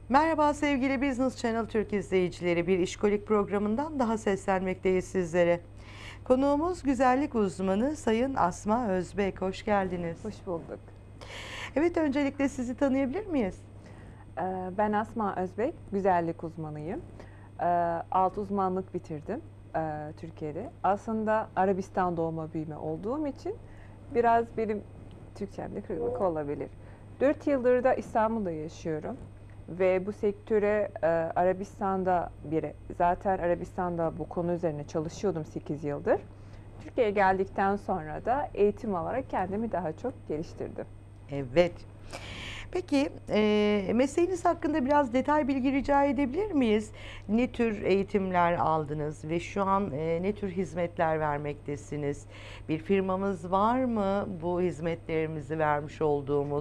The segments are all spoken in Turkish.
Merhaba sevgili Business Channel Türk izleyicileri. Bir işkolik programından daha seslenmekteyiz sizlere. Konuğumuz güzellik uzmanı Sayın Asma Özbek. Hoş geldiniz. Hoş bulduk. Evet, öncelikle sizi tanıyabilir miyiz? Ben Asma Özbek, güzellik uzmanıyım. 6 uzmanlık bitirdim Türkiye'de. Aslında Arabistan doğma büyüme olduğum için biraz benim Türkçemde kırıklık olabilir. 4 yıldır da İstanbul'da yaşıyorum. Ve bu sektöre zaten Arabistan'da bu konu üzerine çalışıyordum 8 yıldır. Türkiye'ye geldikten sonra da eğitim alarak kendimi daha çok geliştirdim. Evet. Peki mesleğiniz hakkında biraz detay bilgi rica edebilir miyiz? Ne tür eğitimler aldınız ve şu an ne tür hizmetler vermektesiniz? Bir firmamız var mı bu hizmetlerimizi vermiş olduğumuz?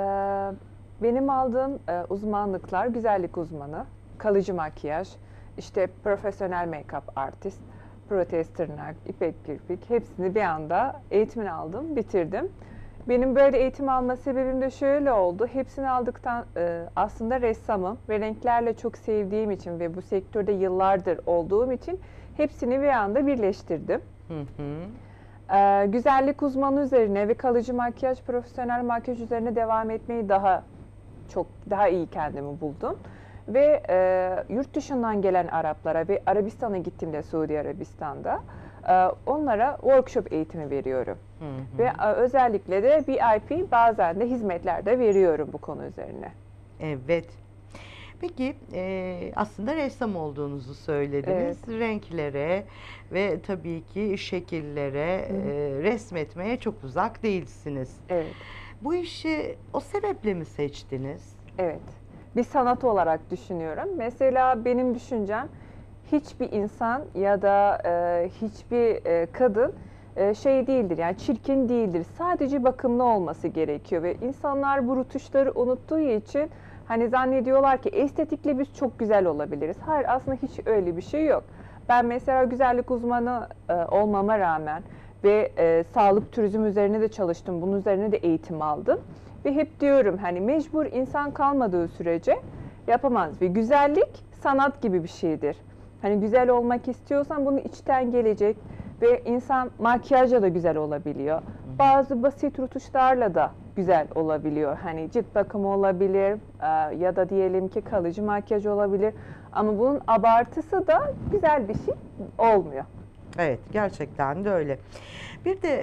Benim aldığım uzmanlıklar güzellik uzmanı, kalıcı makyaj, işte profesyonel make-up artist, protez tırnak, ipek kirpik hepsini bir anda eğitimini aldım, bitirdim. Benim böyle eğitim alma sebebim de şöyle oldu. Hepsini aldıktan aslında ressamım ve renklerle çok sevdiğim için ve bu sektörde yıllardır olduğum için hepsini bir anda birleştirdim. Hı hı. Güzellik uzmanı üzerine ve kalıcı makyaj, profesyonel makyaj üzerine devam etmeyi daha iyi kendimi buldum. Ve yurt dışından gelen Araplara ve Arabistan'a gittiğimde Suudi Arabistan'da onlara workshop eğitimi veriyorum. Hı hı. Ve özellikle de VIP bazen de hizmetler de veriyorum bu konu üzerine. Evet. Peki aslında ressam olduğunuzu söylediniz. Evet. Renklere ve tabii ki şekillere resmetmeye çok uzak değilsiniz. Evet. Bu işi o sebeple mi seçtiniz? Evet. Bir sanat olarak düşünüyorum. Mesela benim düşüncem hiçbir insan ya da hiçbir kadın şey değildir, yani çirkin değildir. Sadece bakımlı olması gerekiyor ve insanlar bu rutuşları unuttuğu için hani zannediyorlar ki estetikle biz çok güzel olabiliriz. Hayır, aslında hiç öyle bir şey yok. Ben mesela güzellik uzmanı olmama rağmen ve sağlık turizm üzerine de çalıştım. Bunun üzerine de eğitim aldım. Ve hep diyorum hani mecbur insan kalmadığı sürece yapamaz. Ve güzellik sanat gibi bir şeydir. Hani güzel olmak istiyorsan bunu içten gelecek ve insan makyajla da güzel olabiliyor. Bazı basit rutuşlarla da güzel olabiliyor. Hani cilt bakımı olabilir ya da diyelim ki kalıcı makyaj olabilir. Ama bunun abartısı da güzel bir şey olmuyor. Evet, gerçekten de öyle. Bir de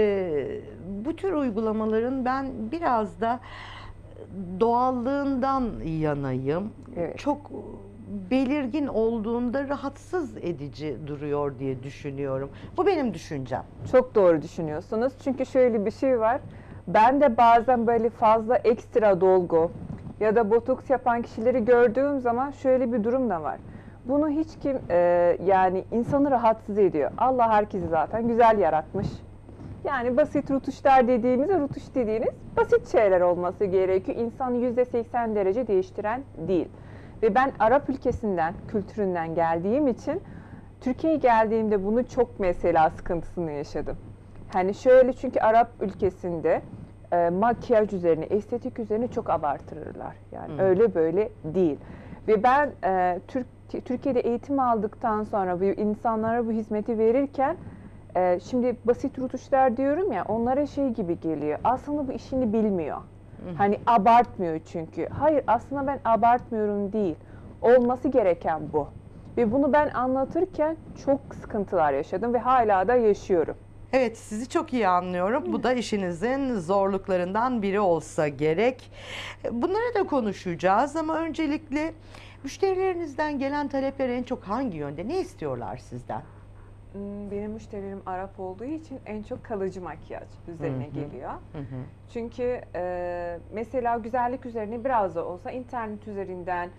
bu tür uygulamaların ben biraz da doğallığından yanayım. Evet. Çok belirgin olduğunda rahatsız edici duruyor diye düşünüyorum. Bu benim düşüncem. Çok doğru düşünüyorsunuz. Çünkü şöyle bir şey var. Ben de bazen böyle fazla ekstra dolgu ya da botoks yapan kişileri gördüğüm zaman şöyle bir durum da var. Bunu hiç kim yani insanı rahatsız ediyor. Allah herkesi zaten güzel yaratmış. Yani basit rutuşlar rutuş dediğiniz basit şeyler olması gerekiyor. İnsanı %80 derece değiştiren değil. Ve ben Arap ülkesinden, kültüründen geldiğim için Türkiye'ye geldiğimde bunu çok mesela sıkıntısını yaşadım. Hani şöyle, çünkü Arap ülkesinde makyaj üzerine, estetik üzerine çok abartırırlar. Yani öyle böyle değil. Ve ben Türkiye'de eğitim aldıktan sonra bu insanlara bu hizmeti verirken şimdi basit rutuşlar diyorum ya, onlara şey gibi geliyor. Aslında bu işini bilmiyor. Hani abartmıyor çünkü. Hayır, aslında ben abartmıyorum değil. Olması gereken bu. Ve bunu ben anlatırken çok sıkıntılar yaşadım ve hala da yaşıyorum. Evet, sizi çok iyi anlıyorum. Bu da işinizin zorluklarından biri olsa gerek. Bunları da konuşacağız ama öncelikle müşterilerinizden gelen talepler en çok hangi yönde? Ne istiyorlar sizden? Benim müşterilerim Arap olduğu için en çok kalıcı makyaj üzerine geliyor. Çünkü mesela güzellik üzerine biraz da olsa internet üzerinden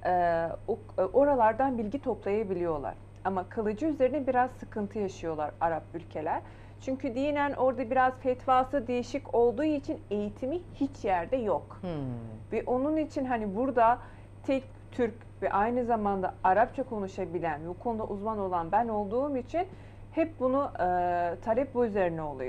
oralardan bilgi toplayabiliyorlar. Ama kalıcı üzerine biraz sıkıntı yaşıyorlar Arap ülkeler. Çünkü dinen orada biraz fetvası değişik olduğu için eğitimi hiç yerde yok. Ve onun için hani burada tek Türk ve aynı zamanda Arapça konuşabilen, bu konuda uzman olan ben olduğum için hep bunu talep bu üzerine oluyor.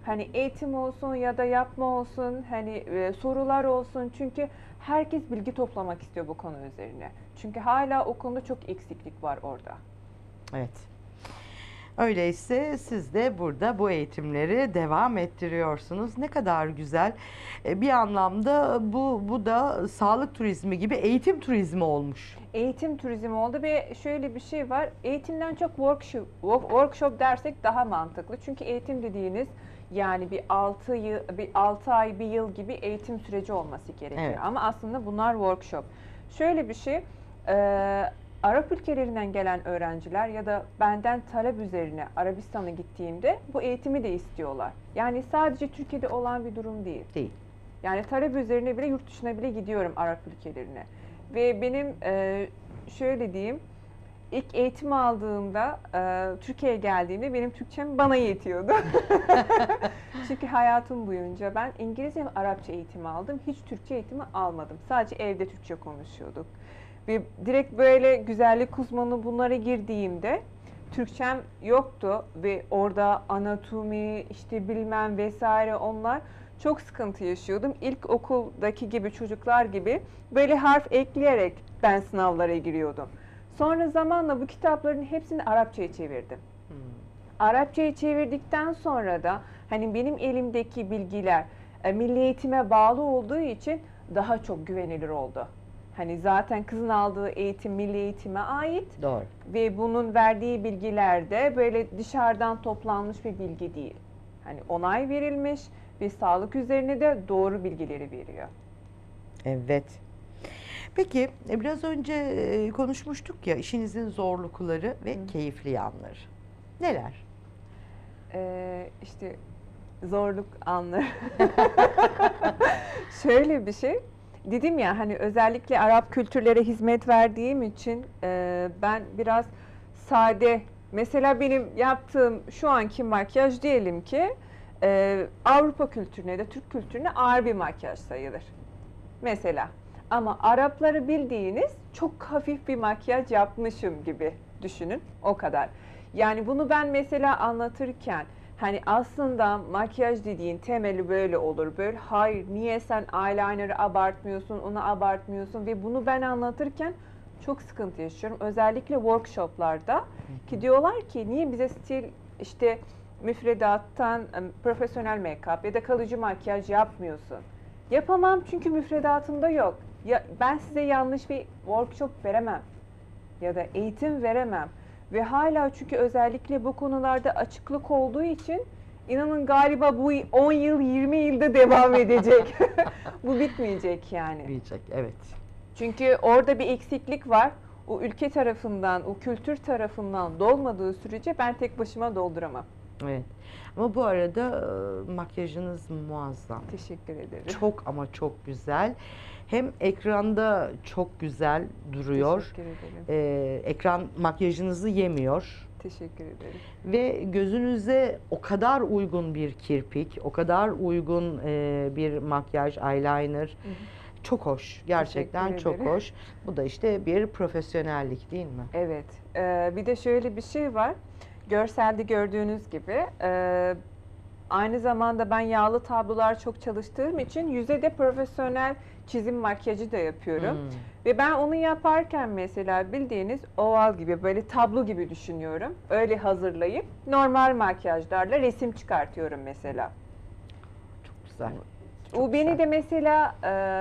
Hani eğitim olsun ya da yapma olsun, hani sorular olsun. Çünkü herkes bilgi toplamak istiyor bu konu üzerine. Çünkü hala o konuda çok eksiklik var orada. Evet. Öyleyse siz de burada bu eğitimleri devam ettiriyorsunuz. Ne kadar güzel. Bir anlamda bu da sağlık turizmi gibi eğitim turizmi olmuş. Eğitim turizmi oldu ve şöyle bir şey var. Eğitimden çok workshop dersek daha mantıklı. Çünkü eğitim dediğiniz yani bir 6 yıl, bir 6 ay, bir yıl gibi eğitim süreci olması gerekiyor. Evet. Ama aslında bunlar workshop. Şöyle bir şey, Arap ülkelerinden gelen öğrenciler ya da benden talep üzerine Arabistan'a gittiğimde bu eğitimi de istiyorlar. Yani sadece Türkiye'de olan bir durum değil. Değil. Yani talep üzerine bile yurt dışına bile gidiyorum Arap ülkelerine. Ve benim şöyle diyeyim, ilk eğitim aldığımda, Türkiye'ye geldiğimde benim Türkçem bana yetiyordu. Çünkü hayatım boyunca ben İngilizce ve Arapça eğitimi aldım. Hiç Türkçe eğitimi almadım. Sadece evde Türkçe konuşuyorduk. Ve direkt böyle güzellik uzmanı bunlara girdiğimde Türkçem yoktu ve orada anatomi, işte bilmem vesaire onlar çok sıkıntı yaşıyordum. İlk okuldaki gibi çocuklar gibi böyle harf ekleyerek ben sınavlara giriyordum. Sonra zamanla bu kitapların hepsini Arapçaya çevirdim. Arapçaya çevirdikten sonra da hani benim elimdeki bilgiler milli eğitime bağlı olduğu için daha çok güvenilir oldu. Hani zaten kızın aldığı eğitim milli eğitime ait Doğru. ve bunun verdiği bilgiler de böyle dışarıdan toplanmış bir bilgi değil. Hani onay verilmiş ve sağlık üzerine de doğru bilgileri veriyor. Evet. Peki biraz önce konuşmuştuk ya işinizin zorlukları ve keyifli yanları. Neler? İşte zorluk anları. Şöyle bir şey. Dedim ya hani özellikle Arap kültürlere hizmet verdiğim için ben biraz sade. Mesela benim yaptığım şu anki makyaj diyelim ki Avrupa kültürüne de Türk kültürüne ağır bir makyaj sayılır. Mesela. Ama Arapları bildiğiniz çok hafif bir makyaj yapmışım gibi düşünün. O kadar. Yani bunu ben mesela anlatırken hani aslında makyaj dediğin temeli böyle olur. Böyle hayır niye sen eyeliner'ı abartmıyorsun, onu abartmıyorsun ve bunu ben anlatırken çok sıkıntı yaşıyorum. Özellikle workshoplarda ki diyorlar ki niye bize stil işte müfredattan profesyonel make-up ya da kalıcı makyaj yapmıyorsun? Yapamam çünkü müfredatımda yok. Ya, ben size yanlış bir workshop veremem ya da eğitim veremem. Ve hala çünkü özellikle bu konularda açıklık olduğu için inanın galiba bu 10 yıl 20 yılda devam edecek. Bu bitmeyecek yani. Diyecek, evet. Çünkü orada bir eksiklik var. O ülke tarafından, o kültür tarafından dolmadığı sürece ben tek başıma dolduramam. Evet. Ama bu arada makyajınız muazzam. Teşekkür ederim. Çok ama çok güzel. Hem ekranda çok güzel duruyor. Teşekkür ederim. Ekran makyajınızı yemiyor. Teşekkür ederim. Ve gözünüze o kadar uygun bir kirpik, o kadar uygun bir makyaj, eyeliner. Hı hı. Çok hoş. Gerçekten Teşekkür çok ederim. hoş. Bu da işte bir profesyonellik değil mi? Evet. Bir de şöyle bir şey var. Görselde gördüğünüz gibi aynı zamanda ben yağlı tablolar çok çalıştığım için yüze de profesyonel çizim makyajı da yapıyorum. Ve ben onu yaparken mesela bildiğiniz oval gibi böyle tablo gibi düşünüyorum. Öyle hazırlayıp normal makyajlarla resim çıkartıyorum mesela. Çok güzel. O beni de mesela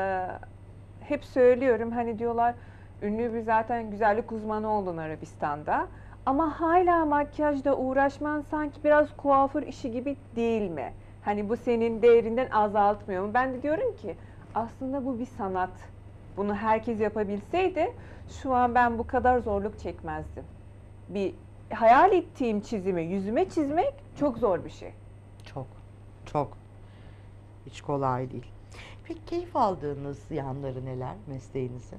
hep söylüyorum hani diyorlar ünlü bir zaten güzellik uzmanı oldun Arabistan'da. Ama hala makyajla uğraşman sanki biraz kuaför işi gibi değil mi? Hani bu senin değerinden azaltmıyor mu? Ben de diyorum ki aslında bu bir sanat. Bunu herkes yapabilseydi şu an ben bu kadar zorluk çekmezdim. Bir hayal ettiğim çizimi yüzüme çizmek çok zor bir şey. Çok, çok. Hiç kolay değil. Peki keyif aldığınız yanları neler mesleğinizin?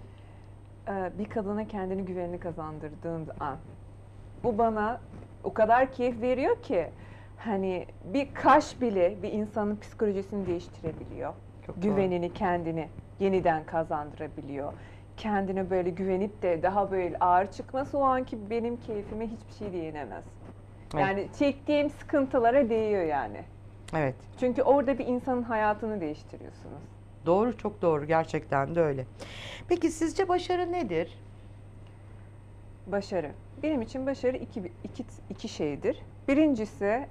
Bir kadına kendini güvenini kazandırdığın an. Bu bana o kadar keyif veriyor ki hani bir kaş bile bir insanın psikolojisini değiştirebiliyor. Çok doğru. Güvenini kendini yeniden kazandırabiliyor. Kendine böyle güvenip de daha böyle ağır çıkması o anki benim keyfime hiçbir şey değinemez. Evet. Yani çektiğim sıkıntılara değiyor yani. Evet. Çünkü orada bir insanın hayatını değiştiriyorsunuz. Doğru, çok doğru. Gerçekten de öyle. Peki sizce başarı nedir? Başarı. Benim için başarı iki şeydir. Birincisi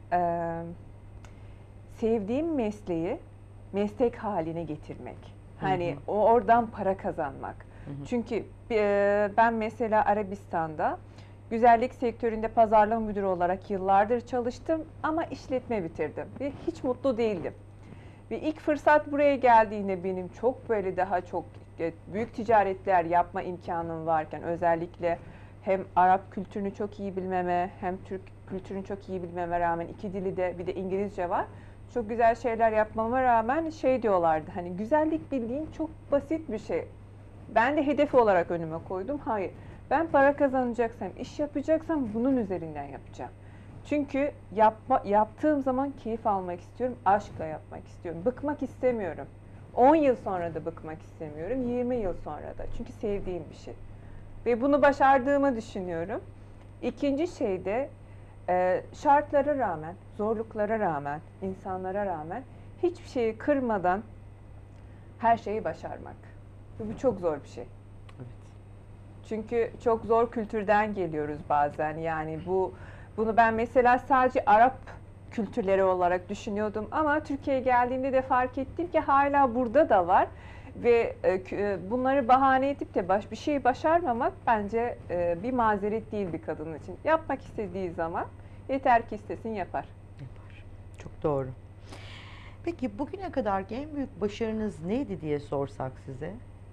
sevdiğim mesleği meslek haline getirmek. Hani oradan para kazanmak. Çünkü ben mesela Arabistan'da güzellik sektöründe pazarlama müdürü olarak yıllardır çalıştım ama işletme bitirdim ve hiç mutlu değildim. Ve ilk fırsat buraya geldiğinde benim çok böyle daha çok büyük ticaretler yapma imkanım varken özellikle hem Arap kültürünü çok iyi bilmeme hem Türk kültürünü çok iyi bilmeme rağmen iki dili de bir de İngilizce var. Çok güzel şeyler yapmama rağmen şey diyorlardı hani güzellik bildiğin çok basit bir şey. Ben de hedef olarak önüme koydum. Hayır. Ben para kazanacaksam, iş yapacaksam bunun üzerinden yapacağım. Çünkü yaptığım zaman keyif almak istiyorum, aşkla yapmak istiyorum. Bıkmak istemiyorum. 10 yıl sonra da bıkmak istemiyorum, 20 yıl sonra da. Çünkü sevdiğim bir şey. Ve bunu başardığımı düşünüyorum. İkinci şey de şartlara rağmen, zorluklara rağmen, insanlara rağmen hiçbir şeyi kırmadan her şeyi başarmak. Ve bu çok zor bir şey. Evet. Çünkü çok zor kültürden geliyoruz bazen. Yani bunu ben mesela sadece Arap kültürleri olarak düşünüyordum ama Türkiye'ye geldiğimde de fark ettim ki hala burada da var ve bunları bahane edip de bir şeyi başarmamak bence bir mazeret değil bir kadın için. Yapmak istediği zaman yeter ki istesin yapar. Yapar. Çok doğru. Peki bugüne kadarki en büyük başarınız neydi diye sorsak size?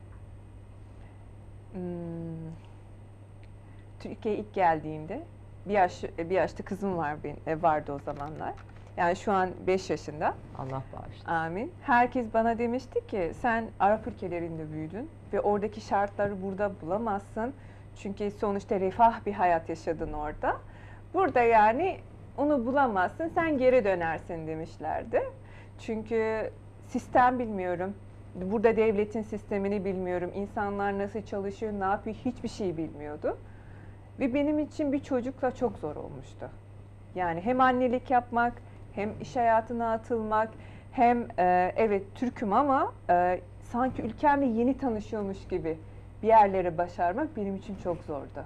Türkiye'ye ilk geldiğimde bir yaşta kızım vardı o zamanlar. Yani şu an 5 yaşında. Allah bağışlasın. Amin. Herkes bana demişti ki sen Arap ülkelerinde büyüdün ve oradaki şartları burada bulamazsın. Çünkü sonuçta refah bir hayat yaşadın orada. Burada yani onu bulamazsın, sen geri dönersin demişlerdi. Çünkü sistem bilmiyorum. Burada devletin sistemini bilmiyorum. İnsanlar nasıl çalışıyor, ne yapıyor hiçbir şey bilmiyordum. Ve benim için bir çocukla çok zor olmuştu. Yani hem annelik yapmak, hem iş hayatına atılmak, hem evet Türk'üm ama sanki ülkemle yeni tanışıyormuş gibi bir yerlere başarmak benim için çok zordu.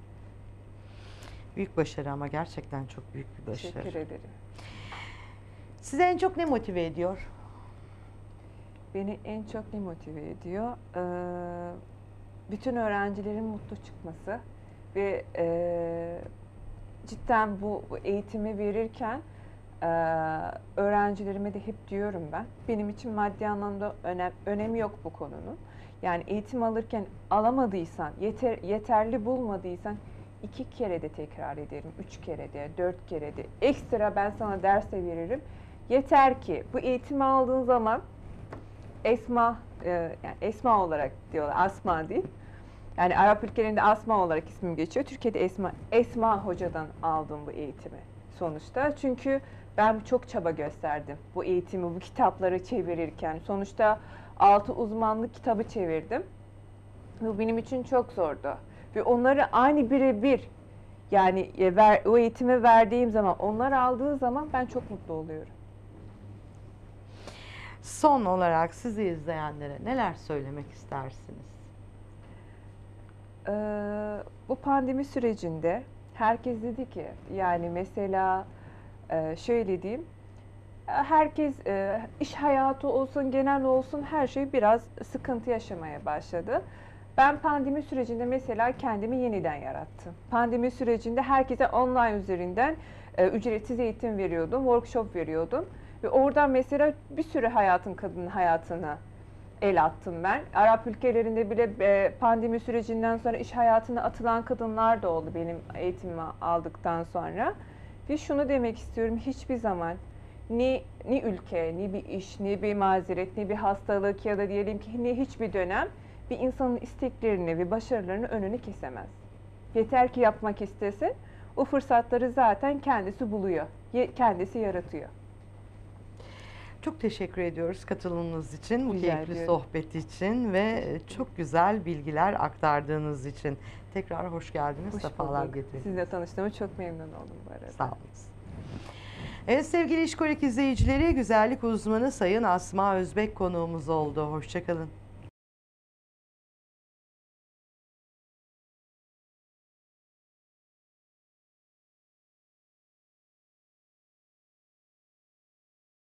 Büyük başarı ama gerçekten çok büyük bir başarı. Teşekkür ederim. Sizi en çok ne motive ediyor? Beni en çok ne motive ediyor? Bütün öğrencilerin mutlu çıkması ve cidden bu eğitimi verirken öğrencilerime de hep diyorum ben. Benim için maddi anlamda önemi yok bu konunun. Yani eğitim alırken alamadıysan, yeterli bulmadıysan 2 kere de tekrar ederim, 3 kere de, 4 kere de. Ekstra ben sana ders de veririm. Yeter ki bu eğitimi aldığın zaman Esma, yani Esma olarak diyorlar, Asma değil. Yani Arap ülkelerinde Asma olarak ismim geçiyor. Türkiye'de Esma Hoca'dan aldım bu eğitimi sonuçta. Çünkü ben çok çaba gösterdim bu eğitimi, bu kitapları çevirirken. Sonuçta 6 uzmanlık kitabı çevirdim. Bu benim için çok zordu. Ve onları aynı birebir yani o eğitimi verdiğim zaman, onlar aldığı zaman ben çok mutlu oluyorum. Son olarak sizi izleyenlere neler söylemek istersiniz? Bu pandemi sürecinde herkes dedi ki yani mesela şöyle diyeyim, herkes iş hayatı olsun genel olsun her şey biraz sıkıntı yaşamaya başladı. Ben pandemi sürecinde mesela kendimi yeniden yarattım. Pandemi sürecinde herkese online üzerinden ücretsiz eğitim veriyordum, workshop veriyordum. Ve oradan mesela bir sürü kadın hayatına el attım ben. Arap ülkelerinde bile pandemi sürecinden sonra iş hayatına atılan kadınlar da oldu benim eğitimimi aldıktan sonra. Ve şunu demek istiyorum, hiçbir zaman ni ülke, ni bir iş, ni bir mazeret, ni bir hastalık ya da diyelim ki ni hiçbir dönem bir insanın isteklerini ve başarılarını önünü kesemez. Yeter ki yapmak istesin, o fırsatları zaten kendisi buluyor, kendisi yaratıyor. Çok teşekkür ediyoruz katılımınız için, bu Rica keyifli ediyorum. sohbet için ve çok güzel bilgiler aktardığınız için. Tekrar hoş geldiniz, Hoş sefalar bulduk. getirdiniz. Sizinle tanıştığıma çok memnun oldum bu arada. Sağ olun. Evet sevgili İşkolik izleyicileri, güzellik uzmanı Sayın Asma Özbek konuğumuz oldu. Hoşçakalın.